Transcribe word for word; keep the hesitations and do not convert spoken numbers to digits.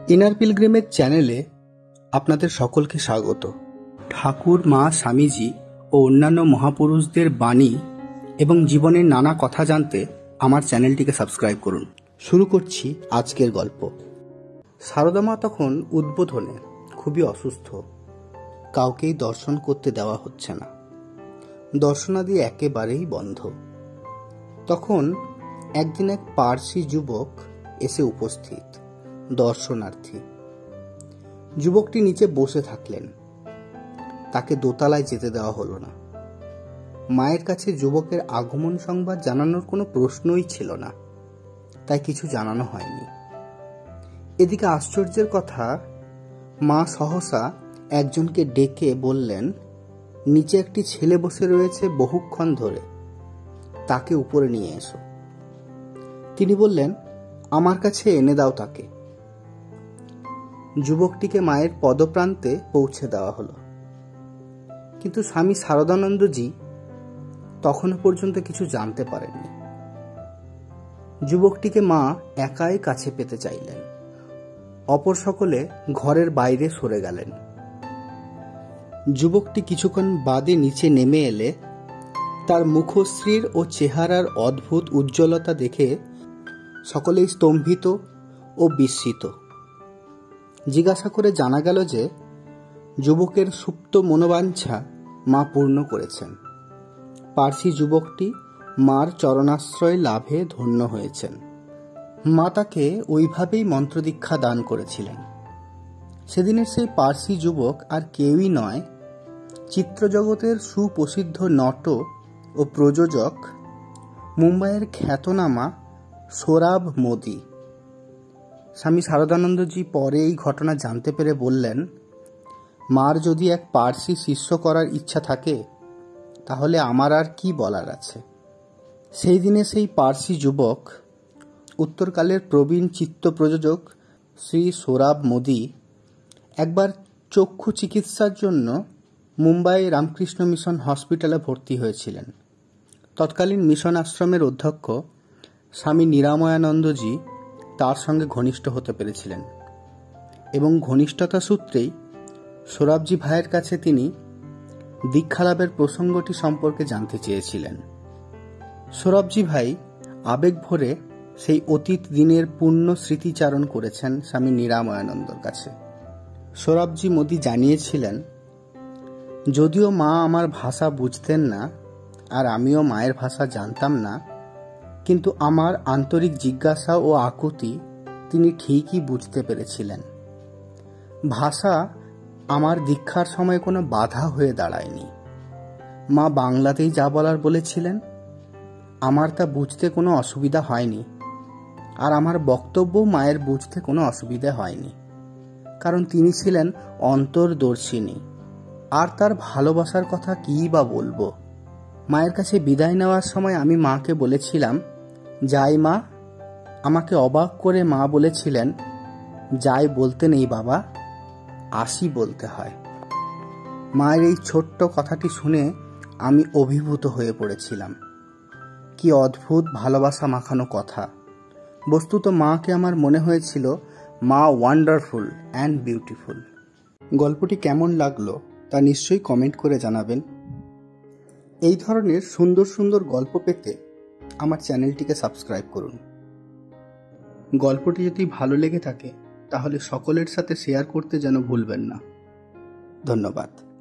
Inner pilgrimage চ্যানেলে আপনাদের সকলকে স্বাগত। ঠাকুর, মা, স্বামীজি ও অন্যান্য মহাপুরুষদের বাণী এবং জীবনের নানা কথা জানতে আমার চ্যানেলটিকে সাবস্ক্রাইব করুন। শুরু করছি আজকের গল্প। সারদা মা তখন উদ্বোধনে খুবই অসুস্থ। কাউকেই দর্শন করতে দেওয়া হচ্ছে না, দর্শনাদি একেবারেই বন্ধ। তখন একদিন এক পার্সি যুবক এসে উপস্থিত, দর্শনার্থী। যুবকটি নিচে বসে থাকলেন, তাকে দোতলায় যেতে দেওয়া হলো না। মায়ের কাছে যুবকের আগমন সংবাদ জানানোর কোনো প্রশ্নই ছিল না, তাই কিছু জানানো হয়নি। এদিকে আশ্চর্যের কথা, মা সহসা একজনকে ডেকে বললেন, নিচে একটি ছেলে বসে রয়েছে বহুক্ষণ ধরে, তাকে উপরে নিয়ে এসো। তিনি বললেন, আমার কাছে এনে দাও তাকে। যুবকটিকে মায়ের পদপ্রান্তে পৌঁছে দেওয়া হলো, কিন্তু স্বামী শারদানন্দজি তখনও পর্যন্ত কিছু জানতে পারেননি। যুবকটিকে মা একাই কাছে পেতে চাইলেন, অপর সকলে ঘরের বাইরে সরে গেলেন। যুবকটি কিছুক্ষণ বাদে নিচে নেমে এলে তার মুখশ্রীর ও চেহারার অদ্ভুত উজ্জ্বলতা দেখে সকলেই স্তম্ভিত ও বিস্মিত। জিজ্ঞাসা করে জানা গেল যে যুবকের সুপ্ত মনোবাঞ্ছা মা পূর্ণ করেছেন। পার্সি যুবকটি মার চরণাশ্রয় লাভে ধন্য হয়েছেন। মা তাকে ওইভাবেই মন্ত্রদীক্ষা দান করেছিলেন। সেদিনের সেই পার্সি যুবক আর কেউই নয়, চিত্রজগতের সুপ্রসিদ্ধ নট ও প্রযোজক, মুম্বাইয়ের খ্যাতনামা সোরাব মোদি। স্বামী শারদানন্দজি পরে এই ঘটনা জানতে পেরে বললেন, মার যদি এক পার্সি শিষ্য করার ইচ্ছা থাকে তাহলে আমার আর কি বলার আছে। সেই দিনে সেই পার্সি যুবক, উত্তরকালের প্রবীণ চিত্ত প্রযোজক শ্রী সোরাব মোদি, একবার চক্ষু চিকিৎসার জন্য মুম্বাই রামকৃষ্ণ মিশন হসপিটালে ভর্তি হয়েছিলেন। তৎকালীন মিশন আশ্রমের অধ্যক্ষ স্বামী নিরাময়ানন্দজি তার সঙ্গে ঘনিষ্ঠ হতে পেরেছিলেন এবং ঘনিষ্ঠতা সূত্রেই সোরাবজি ভাইয়ের কাছে তিনি দীক্ষালাভের প্রসঙ্গটি সম্পর্কে জানতে চেয়েছিলেন। সোরাবজি ভাই আবেগ ভরে সেই অতীত দিনের পূর্ণ স্মৃতিচারণ করেছেন স্বামী নিরাময়ানন্দর কাছে। সোরাবজি মোদি জানিয়েছিলেন, যদিও মা আমার ভাষা বুঝতেন না আর আমিও মায়ের ভাষা জানতাম না, কিন্তু আমার আন্তরিক জিজ্ঞাসা ও আকুতি তিনি ঠিকই বুঝতে পেরেছিলেন। ভাষা আমার দীক্ষার সময় কোনো বাধা হয়ে দাঁড়ায়নি। মা বাংলাতেই যা বলার বলেছিলেন, আমার তা বুঝতে কোনো অসুবিধা হয়নি, আর আমার বক্তব্যও মায়ের বুঝতে কোনো অসুবিধা হয়নি, কারণ তিনি ছিলেন অন্তর্দর্শিনী। আর তার ভালোবাসার কথা কী বা বলবো। মায়ের কাছে বিদায় নেওয়ার সময় আমি মাকে বলেছিলাম, যাই মা। আমাকে অবাক করে মা বলেছিলেন, যাই বলতে নেই বাবা, আসি বলতে হয়। মায়ের এই ছোট্ট কথাটি শুনে আমি অভিভূত হয়ে পড়েছিলাম। কি অদ্ভুত ভালোবাসা মাখানো কথা। বস্তুত মাকে আমার মনে হয়েছিল মা ওয়ান্ডারফুল অ্যান্ড বিউটিফুল। গল্পটি কেমন লাগলো তা নিশ্চয়ই কমেন্ট করে জানাবেন। এই ধরনের সুন্দর সুন্দর গল্প পেতে আমার চ্যানেলটিকে সাবস্ক্রাইব করুন। গল্পটি যদি ভালো লেগে থাকে তাহলে সকলের সাথে শেয়ার করতে যেন ভুলবেন না। ধন্যবাদ।